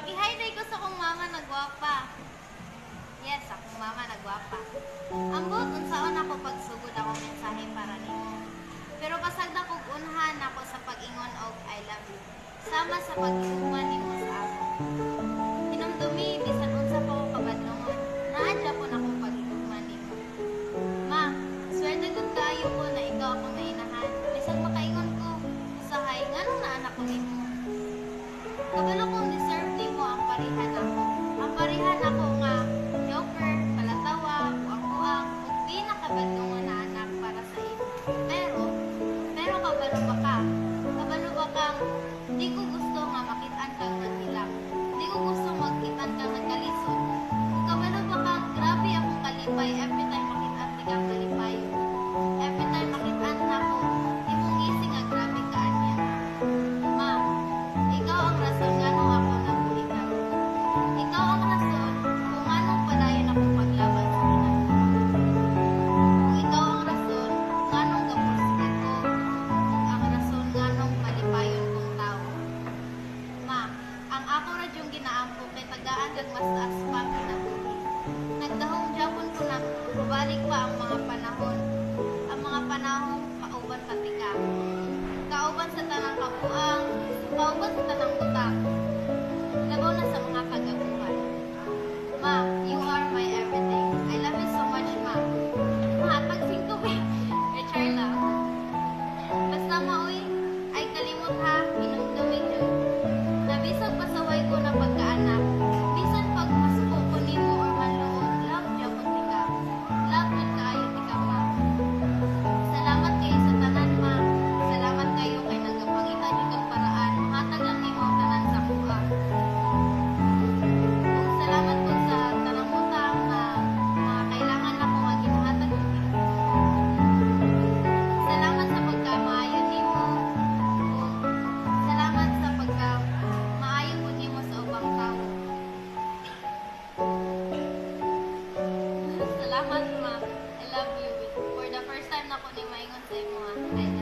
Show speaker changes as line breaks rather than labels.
Paki-hi day ko sa kong mama nagwapa. Yes, akong mama nagwapa. Ambot unsaon ako pagsugod ako mensahe para nimo. Pero pasagda kog unhan ako sa pag-ingon og I love you. Sama sa pag-iuman nimo sa ako. Hinumdumi bisan unsa pa ko kabadlongon. Naadya po na akong pag-iuman nimo. Ma, swerte gud kaayo ko na ikaw akong nainahan. Bisan makaingon ko, usahay nganong naanak ko nimo. Kabalo kong deserve nimo ang parihan ako. Ang parihan ako nga joker, palatawa, buang-buang, ug di nakabadlongon na anak para sa imo. Pero kabalo ba ka? Kabalo ba kang di ko gusto nga makitaan kang naghilak. Di ko gusto magkitaan kang nagkalisod. Kabalo ba kang grabe akong kalipay every time makitaan di kang kalipay. Every time makitaan na ako, imong gising nga grabe ka anya. Ma, ikaw ang rason nga nung ako nabuhitan. Ikaw ang rason kung anong padayon ako paglaban sa ginagawa. Kung ikaw ang rason nga nung gapursige ko, ang rason nga nung malipayon kong tao. Ma, ang ako radyong ginaampo kay tagaan mas taas pa kinabuhi. Nagdahong japon ko na balik pa ang mga panahon. Ang mga panahong kauban pati ka. Kauban sa tanang kabuang, kauban sa tanang butak. Labaw na sa mga kagabuhan. Ma, you are my everything. I love you so much, ma. Mahatag singko ba? Charla. Basta maoy, ay kalimot ha, inumdumig yun. Nabisag pasaway ko na pagkaanak. Bisan pag masuko ko nimo or manluod, love japon ti ka. Love yun kaayo ti ka, ma. Salamat kayo sa tanan, ma. Salamat kayo kay nagapangita yun kang paraan. Mahatag lang nimo ang tanan sa kuha. Salamat po sa tanang utang na kailangan ako nga ginahatag ko. Salamat sa pagkamaayo nimo. Salamat sa pagkamaayo po nimo sa ubang tao. Salamat, ma. I love you. For the first time na ko ni maingon sa imo, I love you.